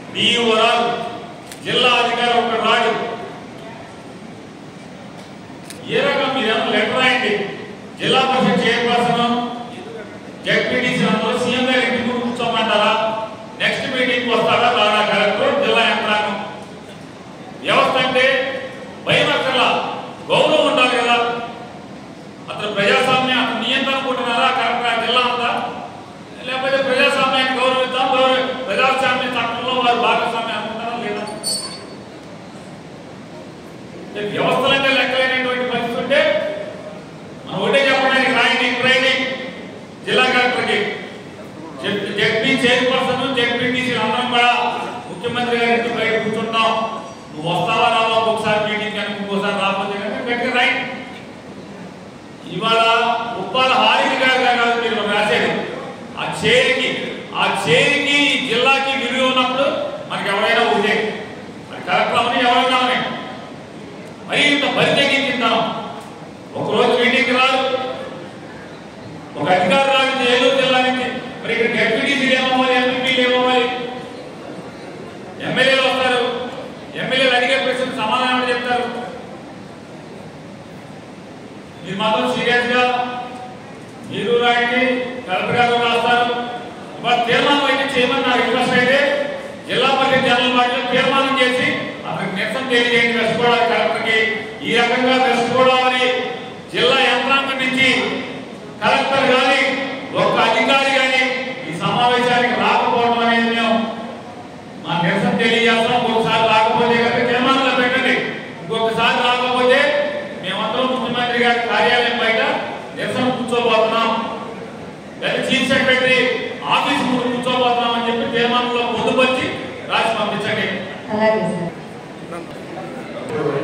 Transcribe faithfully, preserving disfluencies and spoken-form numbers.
DEO రాదు, జిల్లా అధికారి ఒక రాడు. ఏ రకం మీరేమో లెటర్ రాయండి, జిల్లా పరిషత్ చైర్పర్సన్ జెడ్పీటీసీ అందరూ సీఎం గారి ఇంటి ముందు కూర్చోమంటారా? నెక్స్ట్ మీటింగ్ వస్తారా రాడా కలెక్టర్, జిల్లా యంత్రాంగం? వ్యవస్థ అంటే భయం అక్కర్లా, గౌరవం ఉండాలి కదా. అతను ప్రజాస్వామ్యం అతను నియంత్రణ అనుకుంటున్నారా కలెక్టర్ జిల్లా అంతా? లేకపోతే ప్రజాస్వామ్యాన్ని గౌరవిద్దాం, గౌరవ ప్రజాస్వామ్య చట్టంలో వారు భాగస్వామ్యం అనుకుంటారా లేదా? వ్యవస్థలంటే లెక్కలేనటువంటి పరిస్థితి ఉంటే మనం ఒకటే చెప్పడానికి రాయండి ట్రైనింగ్ జిల్లా కలెక్టర్కి. జెడ్పీ చైర్పర్సన్ జెడ్పీటీసీ అందరం కూడా ముఖ్యమంత్రి గారికి బయట కూర్చుంటాం, నువ్వు వస్తావా రావా ఒకసారి మీటింగ్ కానీ ఇంకోసారి రాకపోతే కనుక గట్టిగా రాయండి. ఇవాళ ఉప్పాల హారిక గారు కాదు మీరు రాసేది, ఆ చేరికి ఆ చేరికి జిల్లాకి విలువ ఉన్నప్పుడు మనకి ఎవరైనా ఉంటే మరి కలెక్టర్ అవని ఎవరైనా అవని మరి ఇంత బరి తగ్గించుంటాం. ఒకరోజు మీటింగ్కి రాదు, ఒక అధికారి రాదు ఏలూరు జిల్లా నుంచి, మరి ఇక్కడ డెప్యూటీసీలు ఏమవ్వాలి, ఎంపీలు ఏమవ్వాలి, ఎమ్మెల్యేలు వస్తారు, ఎమ్మెల్యేలు అడిగే ప్రశ్న సమాధానం చెప్తారు. మీరు మాత్రం సీరియస్ గా మీరు రాయండి, కలెక్టర్ గారు రాస్తారు. ఇవాళ తీర్మానం అయితే చేయమని నా రిక్వెస్ట్ అయితే జిల్లా పరిషత్ జనరల్ బాడీలో తీర్మానం చేసి అతనికి నిరసన తెలియజేయండి వెస్ట్ గోదావరి కలెక్టర్కి. ఈ రకంగా వెస్ట్ గోదావరి జిల్లా యంత్రాంగం నుంచి కలెక్టర్ కానీ ఒక అధికారి కానీ ఈ సమావేశానికి రాకపోవడం అనేది మేము మా నిరసన తెలియజేస్తాం. ఇంకొకసారి రాకపోతే కనుక తీర్మానంలో పెట్టండి. ఇంకొకసారి రాకపోతే మేమందరం ముఖ్యమంత్రి గారి కార్యాలయం బయట నిరసన కూర్చోబోతున్నాం, లేదా చీఫ్ సెక్రటరీ ఆఫీస్ ముందు కూర్చోబోతున్నాం అని చెప్పి తీర్మానంలో పొందుపరిచి రాసి పంపించండి. అలాగే సార్.